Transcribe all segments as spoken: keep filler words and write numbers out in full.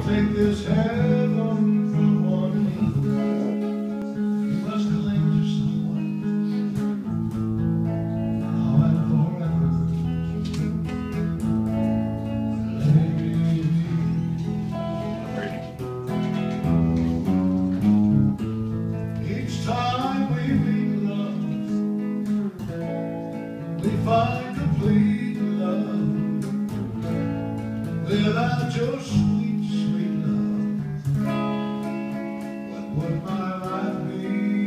take this heaven from one knee. You must cling to someone now and forever. Let it be me. Each time we meet love, we find complete love. Without your sweet, sweet love, what would my life be?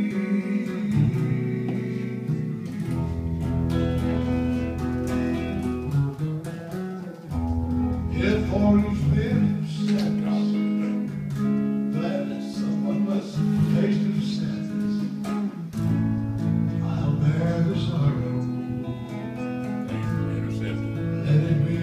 If for each bit of sadness, gladness, someone must taste of sadness, I'll bear the sorrow. Let it be.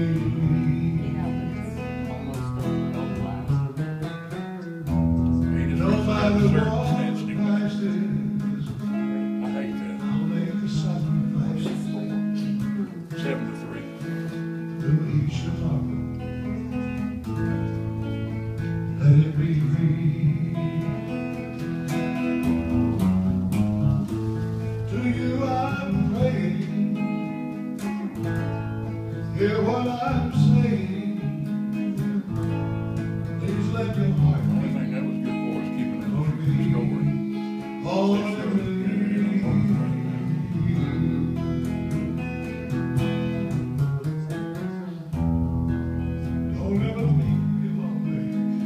Let it be me. To you I'm praying. Hear what I'm saying. Please let your heart beat. I think that was good for us, keeping it on the story. All of me. Don't ever think give on me.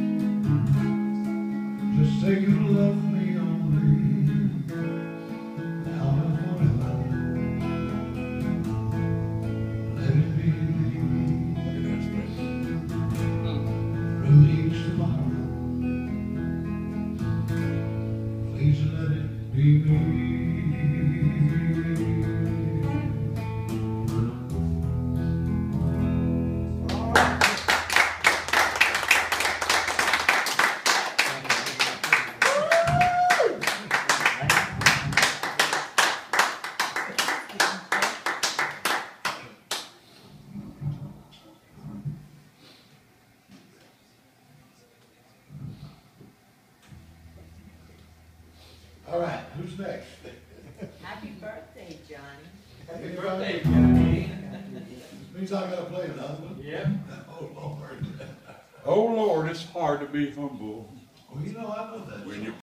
Just say you love me only. Now and forever. Let it be me. Through each tomorrow. Please let it be me. All right, who's next? Happy birthday, Johnny. Happy birthday, Johnny. Means I gotta play another one. Yep. Oh, Lord. Oh Lord, it's hard to be humble Well, you know, I know that. when you